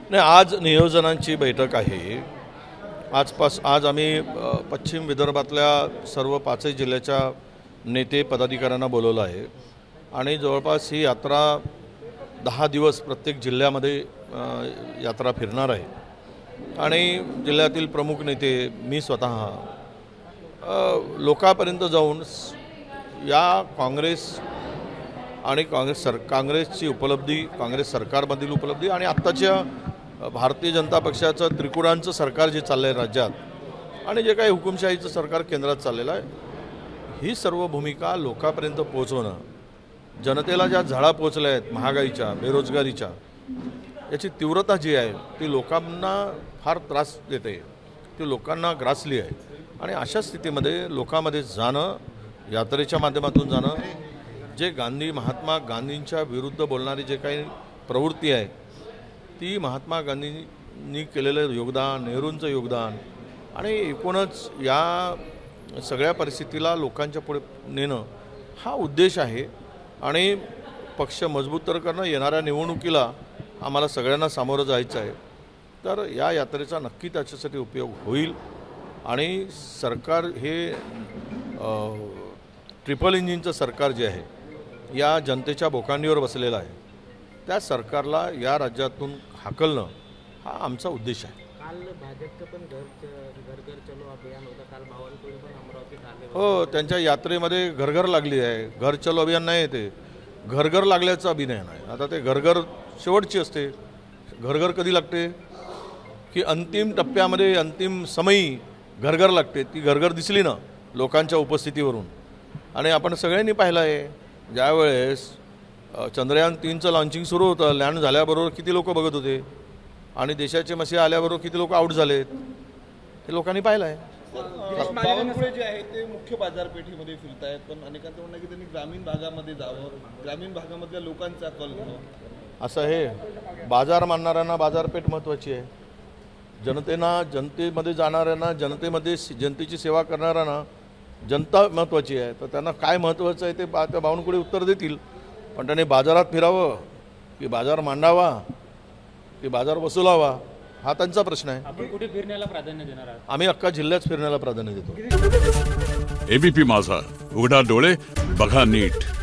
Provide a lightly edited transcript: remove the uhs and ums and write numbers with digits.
नाही, आज नियोजनांची बैठक आहे। आज आम्ही पश्चिम विदर्भातल्या सर्व 5 जिल्ह्याच्या नेते पदाधिकाऱ्यांना बोलवलं आहे आणि जवळपास ही यात्रा 10 दिवस प्रत्येक जिल्ह्यामध्ये यात्रा फिरणार आहे आणि जिल्ह्यातील प्रमुख नेते मी स्वतः लोकांपर्यंत जाऊन या काँग्रेस आणि काँग्रेसची उपलब्धी, काँग्रेस सरकारमधील उपलब्धी आणि आत्ताच्या भारतीय जनता पक्षाचं त्रिकुटांचं सरकार जे चाललं आहे राज्यात आणि जे काही हुकुमशाहीचं सरकार केंद्रात चाललेलं आहे, ही सर्व भूमिका लोकांपर्यंत पोहोचवणं, जनतेला ज्या झळा पोहोचल्या आहेत महागाईच्या, बेरोजगारीच्या, याची तीव्रता जी आहे ती लोकांना फार त्रास देते, ती लोकांना ग्रासली आहे आणि अशा स्थितीमध्ये लोकांमध्ये जाणं, यात्रेच्या माध्यमातून जाणं, जे महात्मा गांधींच्या विरुद्ध बोलणारी जे काही प्रवृत्ती आहे ती महात्मा गांधींनी केलेलं योगदान, नेहरूंचं योगदान आणि एकूणच या सगळ्या परिस्थितीला लोकांच्या पुढे नेणं हा उद्देश आहे आणि पक्ष मजबूत तर करणं, येणाऱ्या निवडणुकीला आम्हाला सगळ्यांना सामोरं जायचं आहे, तर या यात्रेचा नक्की त्याच्यासाठी उपयोग होईल आणि सरकार हे ट्रिपल इंजिनचं सरकार जे आहे या जनतेच्या बोकांडीवर बसलेलं आहे, त्या सरकारला या राज्यातून हाकलणं हा आमचा उद्देश आहे। काल भाजपचं पण घर घर चलो अभियान होतं, काल बावनकुळे पण अमरावतीत आले। हो, त्यांच्या यात्रेमध्ये घरघर लागली आहे। घर चलो अभियान नाही, ते घरघर लागल्याचं अभिनय नाही। आता ते घरघर शेवटची असते, घरघर कधी लागते की अंतिम टप्प्यामध्ये, अंतिम समयी घरघर लागते। ती घरघर दिसली ना लोकांच्या उपस्थितीवरून आणि आपण सगळ्यांनी पाहिलं आहे, ज्यावेळेस चंद्रयान 3चं लॉन्चिंग सुरू होतं, लँड झाल्याबरोबर किती लोक बघत होते आणि देशाचे मसीहा आल्याबरोबर किती लोक आऊट झालेत हे लोकांनी पाहिलं आहे। बावनकुळे जे आहे ते मुख्य बाजारपेठेमध्ये फिरत आहेत, पण अनेकांचं म्हणणं आहे की त्यांनी ग्रामीण भागामध्ये जावं, ग्रामीण भागामधल्या लोकांचा कल घ्यावा। असं हे बाजार मानणाऱ्यांना बाजारपेठ महत्त्वाची आहे, जनतेमध्ये जाणाऱ्यांना, जनतेची सेवा करणाऱ्यांना जनता महत्त्वाची आहे, तर त्यांना काय महत्त्वाचं आहे ते त्या बावनकुळे उत्तर देतील। पण त्याने बाजारात फिरावं की बाजार मांडावा की बाजार वसुलावा हा त्यांचा प्रश्न आहे। आपण कुठे फिरण्याला प्राधान्य देणार आहात? आम्ही अख्खा जिल्ह्यात फिरण्याला प्राधान्य देतो। एबीपी माझा, उघडा डोळे बघा नीट।